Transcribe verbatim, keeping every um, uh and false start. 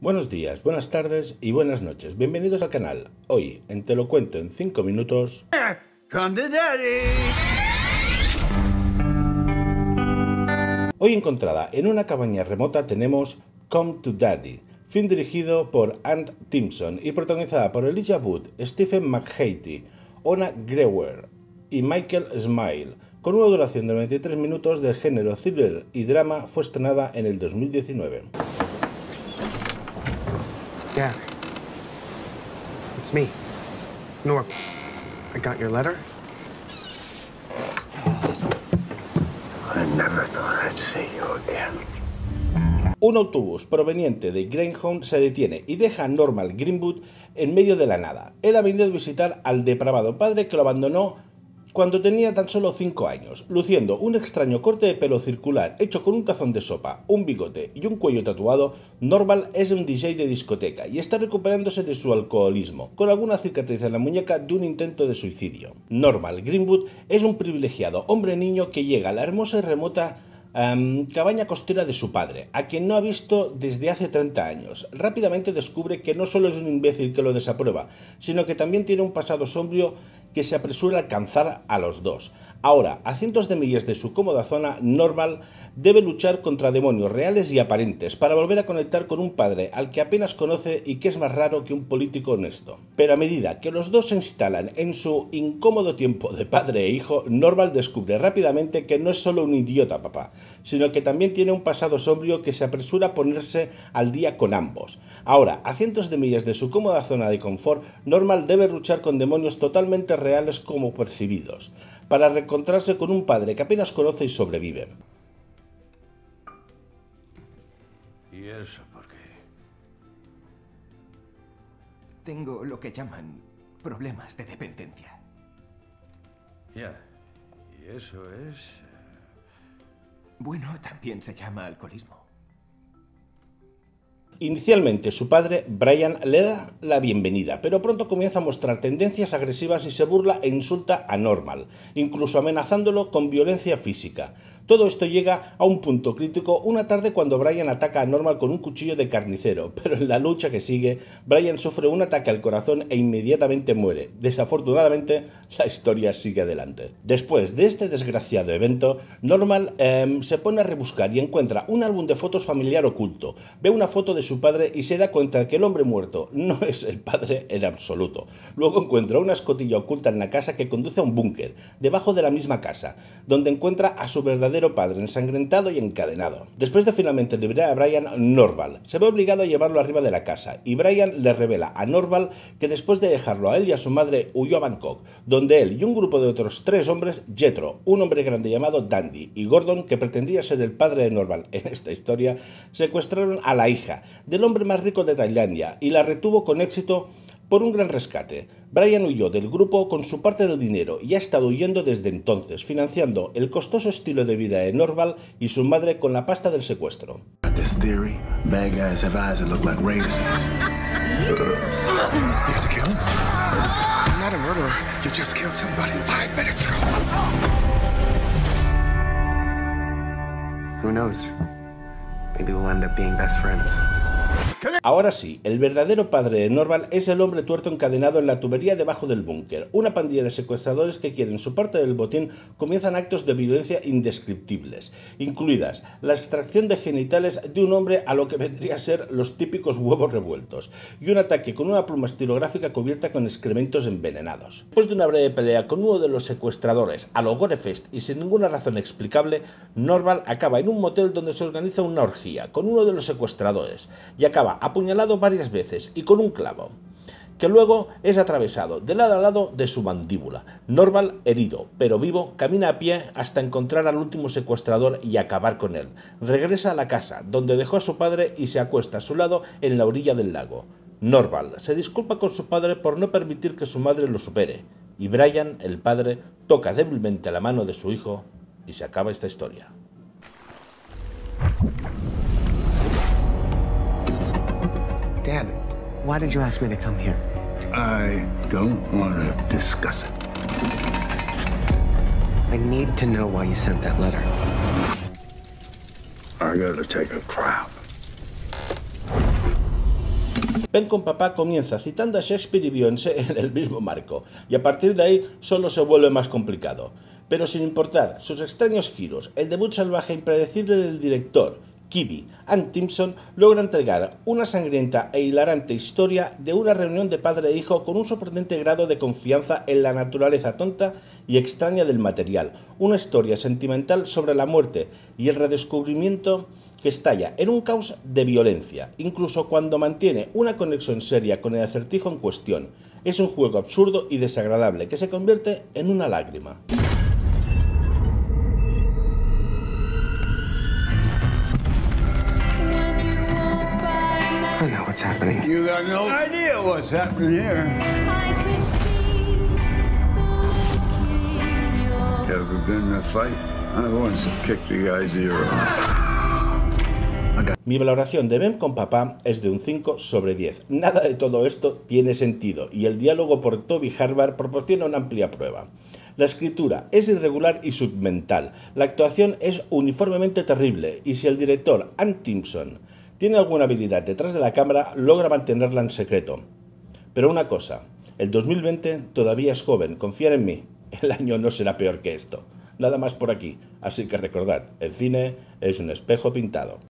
Buenos días, buenas tardes y buenas noches. Bienvenidos al canal. Hoy, en Te lo cuento en cinco minutos... Come to daddy. Hoy encontrada en una cabaña remota tenemos Come to Daddy, film dirigido por Ant Timpson y protagonizada por Elijah Wood, Stephen McHattie, Ona Greer y Michael Smile. Con una duración de noventa y tres minutos del género thriller y drama, fue estrenada en el dos mil diecinueve. Dad, it's me, Norm. I got your letter? I never thought I'd see you again. Un autobús proveniente de Greyhound se detiene y deja a Norman Greenwood en medio de la nada. Él ha venido a visitar al depravado padre que lo abandonó cuando tenía tan solo cinco años, luciendo un extraño corte de pelo circular hecho con un tazón de sopa, un bigote y un cuello tatuado. Norman es un D J de discoteca y está recuperándose de su alcoholismo, con alguna cicatriz en la muñeca de un intento de suicidio. Norman Greenwood es un privilegiado hombre niño que llega a la hermosa y remota Um, cabaña costera de su padre, a quien no ha visto desde hace treinta años. Rápidamente descubre que no solo es un imbécil que lo desaprueba, sino que también tiene un pasado sombrío que se apresura a alcanzar a los dos. Ahora, a cientos de millas de su cómoda zona, Norman debe luchar contra demonios reales y aparentes para volver a conectar con un padre al que apenas conoce y que es más raro que un político honesto. Pero a medida que los dos se instalan en su incómodo tiempo de padre e hijo, Norman descubre rápidamente que no es solo un idiota papá, sino que también tiene un pasado sombrío que se apresura a ponerse al día con ambos. Ahora, a cientos de millas de su cómoda zona de confort, Norman debe luchar con demonios totalmente reales como percibidos, para reencontrarse con un padre que apenas conoce y sobrevive. ¿Y eso por qué? Tengo lo que llaman problemas de dependencia. Ya. ¿Y eso es...? Bueno, también se llama alcoholismo. Inicialmente su padre, Brian, le da la bienvenida, pero pronto comienza a mostrar tendencias agresivas y se burla e insulta a Norman, incluso amenazándolo con violencia física. Todo esto llega a un punto crítico una tarde cuando Brian ataca a Norman con un cuchillo de carnicero, pero en la lucha que sigue, Brian sufre un ataque al corazón e inmediatamente muere. Desafortunadamente, la historia sigue adelante. Después de este desgraciado evento, Norman eh, se pone a rebuscar y encuentra un álbum de fotos familiar oculto. Ve una foto de su padre y se da cuenta de que el hombre muerto no es el padre en absoluto. Luego encuentra una escotilla oculta en la casa que conduce a un búnker, debajo de la misma casa, donde encuentra a su verdadero padre ensangrentado y encadenado. Después de finalmente liberar a Brian, Norman se ve obligado a llevarlo arriba de la casa y Brian le revela a Norman que después de dejarlo a él y a su madre huyó a Bangkok, donde él y un grupo de otros tres hombres, Jethro, un hombre grande llamado Dandy, y Gordon, que pretendía ser el padre de Norman en esta historia, secuestraron a la hija del hombre más rico de Tailandia y la retuvo con éxito por un gran rescate. Brian huyó del grupo con su parte del dinero y ha estado huyendo desde entonces, financiando el costoso estilo de vida de Norman y su madre con la pasta del secuestro. This theory, bad guys have eyes that look like raisins. You have to kill him? I'm not a murderer. You just killed somebody five minutes ago. Who knows? Maybe we'll end up being best friends. Ahora sí, el verdadero padre de Norman es el hombre tuerto encadenado en la tubería debajo del búnker. Una pandilla de secuestradores que quieren su parte del botín comienzan actos de violencia indescriptibles, incluidas la extracción de genitales de un hombre a lo que vendría a ser los típicos huevos revueltos, y un ataque con una pluma estilográfica cubierta con excrementos envenenados. Después de una breve pelea con uno de los secuestradores a lo Gorefest y sin ninguna razón explicable, Norman acaba en un motel donde se organiza una orgía con uno de los secuestradores y acaba apuñalado varias veces y con un clavo, que luego es atravesado de lado a lado de su mandíbula. Norman, herido pero vivo, camina a pie hasta encontrar al último secuestrador y acabar con él. Regresa a la casa donde dejó a su padre y se acuesta a su lado en la orilla del lago. Norman se disculpa con su padre por no permitir que su madre lo supere, y Brian, el padre, toca débilmente la mano de su hijo y se acaba esta historia. Dad, why did you ask me to come here? I don't want to discuss it. I need to know why you sent that letter. I gotta take a crap. Ven con papá comienza citando a Shakespeare y Beyoncé en el mismo marco, y a partir de ahí solo se vuelve más complicado. Pero sin importar sus extraños giros, el debut salvaje e impredecible del director, Kibi and Timpson, logra entregar una sangrienta e hilarante historia de una reunión de padre e hijo con un sorprendente grado de confianza en la naturaleza tonta y extraña del material, una historia sentimental sobre la muerte y el redescubrimiento que estalla en un caos de violencia, incluso cuando mantiene una conexión seria con el acertijo en cuestión. Es un juego absurdo y desagradable que se convierte en una lágrima. I know what's happening. You got no idea what's happening here. Ever been in a fight? I once kicked the guy's ear off. Mi valoración de Ven con papá es de un cinco sobre diez. Nada de todo esto tiene sentido y el diálogo por Toby Harvard proporciona una amplia prueba. La escritura es irregular y submental, la actuación es uniformemente terrible y si el director, Ann Timpson, tiene alguna habilidad detrás de la cámara, logra mantenerla en secreto. Pero una cosa, el dos mil veinte todavía es joven, confiad en mí, el año no será peor que esto. Nada más por aquí, así que recordad, el cine es un espejo pintado.